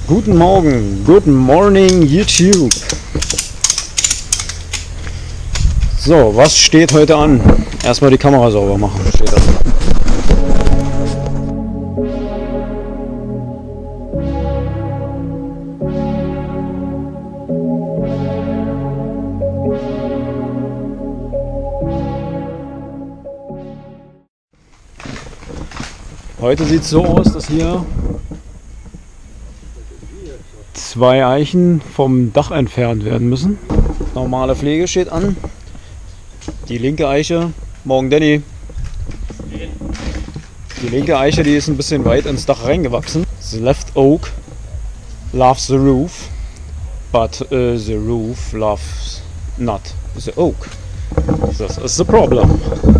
Guten Morgen, good morning YouTube. So, was steht heute an? Erstmal die Kamera sauber machen, steht da. Heute sieht es so aus, dass hier 2 Eichen vom Dach entfernt werden müssen. Normale Pflege steht an. Die linke Eiche, morgen Danny. Die linke Eiche, die ist ein bisschen weit ins Dach reingewachsen. The left oak loves the roof, but the roof loves not the oak. This is the problem.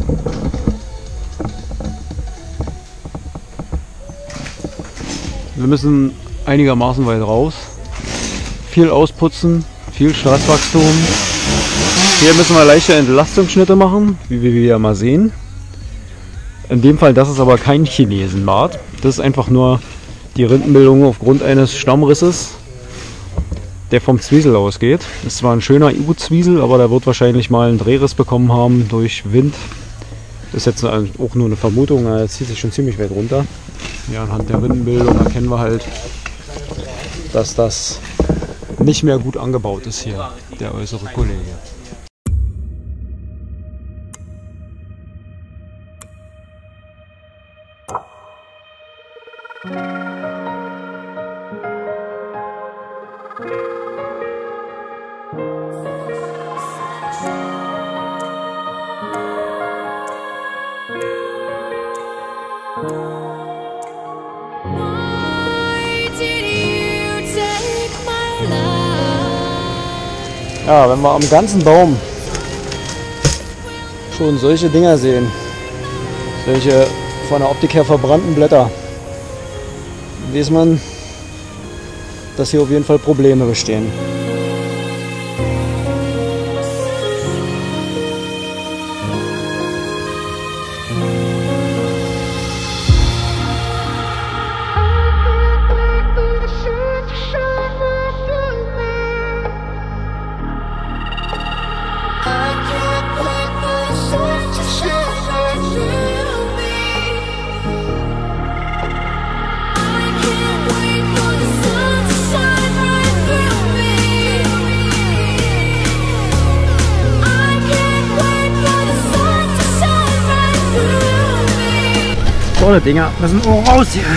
Wir müssen einigermaßen weit raus. Viel ausputzen, viel Straßwachstum. Hier müssen wir leichte Entlastungsschnitte machen, wie wir ja mal sehen. In dem Fall, das ist aber kein Chinesenbart. Das ist einfach nur die Rindenbildung aufgrund eines Stammrisses, der vom Zwiesel ausgeht. Ist zwar ein schöner U-Zwiesel, aber der wird wahrscheinlich mal einen Drehriss bekommen haben durch Wind. Das ist jetzt auch nur eine Vermutung, er zieht sich schon ziemlich weit runter. Ja, anhand der Rindenbildung erkennen wir halt, dass das nicht mehr gut angebaut ist hier, der äußere Kollege. Ja, wenn wir am ganzen Baum schon solche Dinger sehen, solche von der Optik her verbrannten Blätter, weiß man, dass hier auf jeden Fall Probleme bestehen. Tolle Dinger müssen auch raus hier.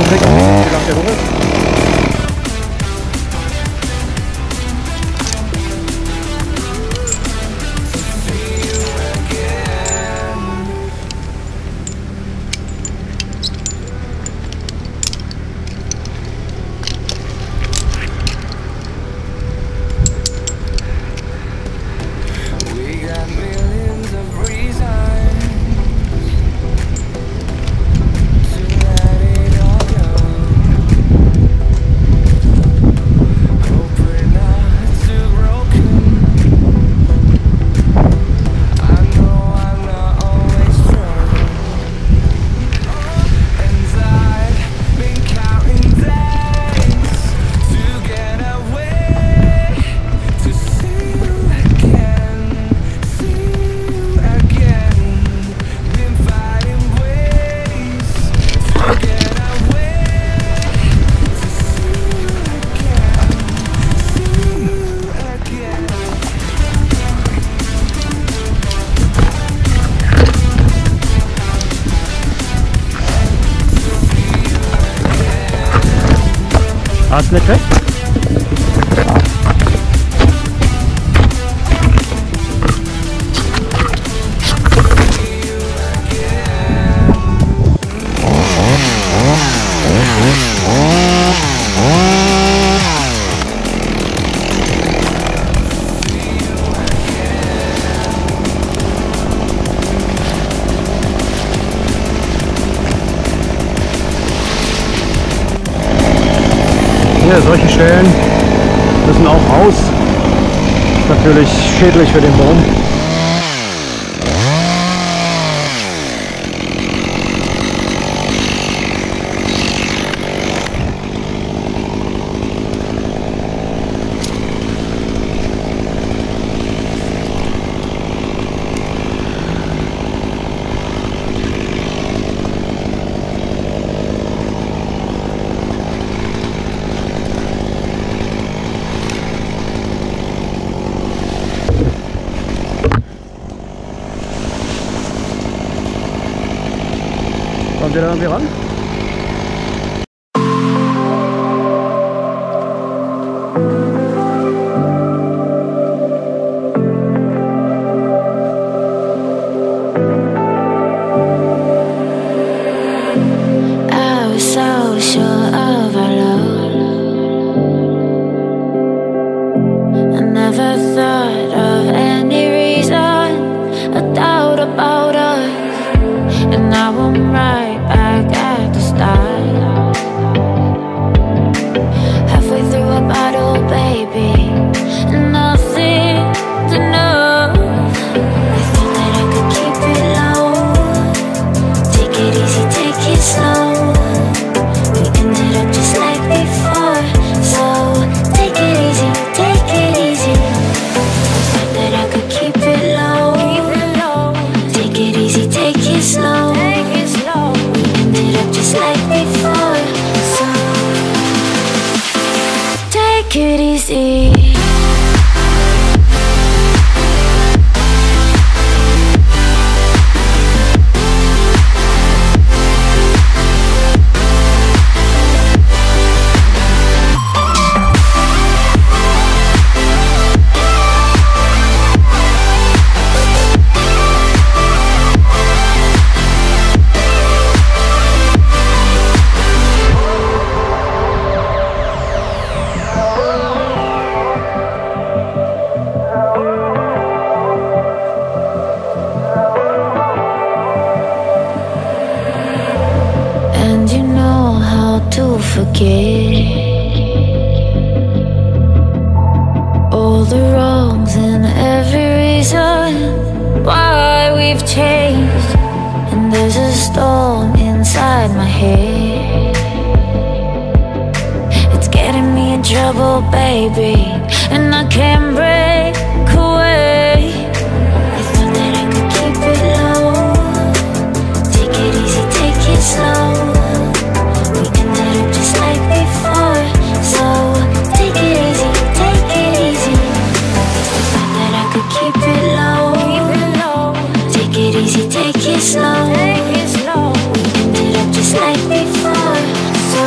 Blick, wie lang der hoch ist. Hast du nicht recht? Hier, solche Stellen müssen auch raus. Ist natürlich schädlich für den Baum. Kommt ihr da irgendwie ran? I was so sure of our love. I never thought of any reason, a doubt about us. And now I'm right back at the start. Halfway through a bottle, baby, and nothing to know. I thought that I could keep it low. Take it easy, take it slow. We ended up just like before, so take it easy, take it easy. I thought that I could keep it low. Take it easy, take it slow. We ended up just like before, so take it easy. And you know how to forget all the wrongs and every reason why we've changed. And there's a storm inside my head. It's getting me in trouble, baby, and I can't break away. I thought that I could keep it low. Take it easy, take it slow. We ended up just like before, so take it easy, take it easy. I thought that I could keep it low. Take it easy, take it slow. We ended up just like before, so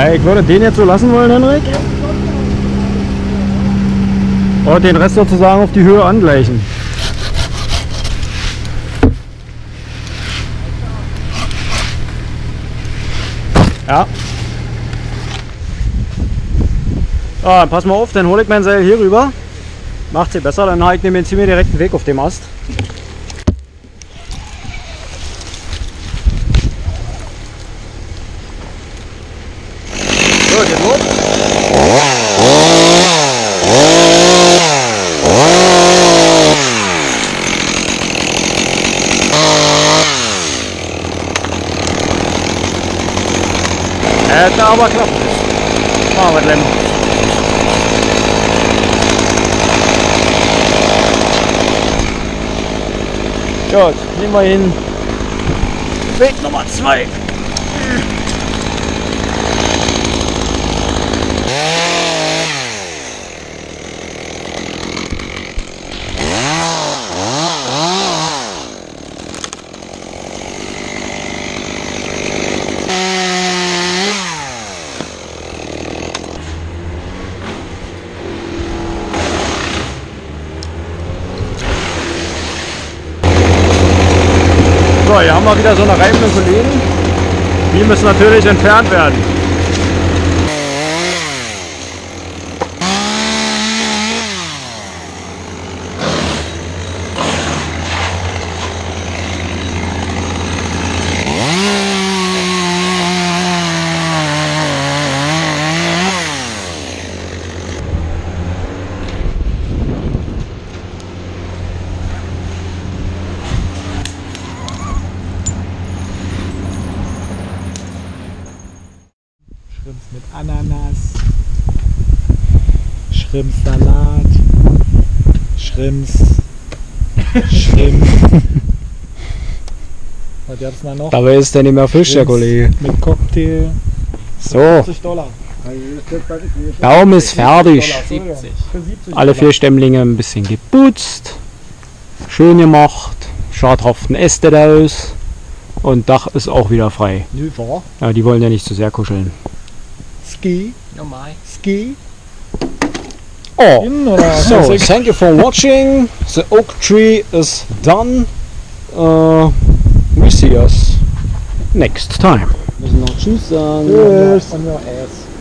Ja, ich würde den jetzt so lassen wollen, Henrik. Und den Rest sozusagen auf die Höhe angleichen. Ja. Ah, pass mal auf, dann hole ich mein Seil hier rüber. Macht sie besser, dann habe ich nämlich ziemlich direkten Weg auf dem Ast. So, geht los. Hätte aber klappt. Machen wir gleich. Gut, nehmen wir hin. Weg Nummer 2. So, hier haben wir wieder so eine reibende Kollegen. Die müssen natürlich entfernt werden. Shrimps mit Ananas, Shrimpsalat, Shrimps. Was gab's mal noch? Dabei ist der nicht mehr Fisch, der Kollege. Mit Cocktail. So, $40. Baum ist fertig. $70. Für 70 Alle $. 4 Stämmlinge ein bisschen geputzt. Schön gemacht. Schadhaften Äste aus. Und Dach ist auch wieder frei. Nö, war. Ja, die wollen ja nicht zu sehr kuscheln. Ski. Normal. Ski. Oh, In oder so thank you for watching. The oak tree is done. We see us next time. Müssen noch Tschüss sagen. Tschüss. On your ass.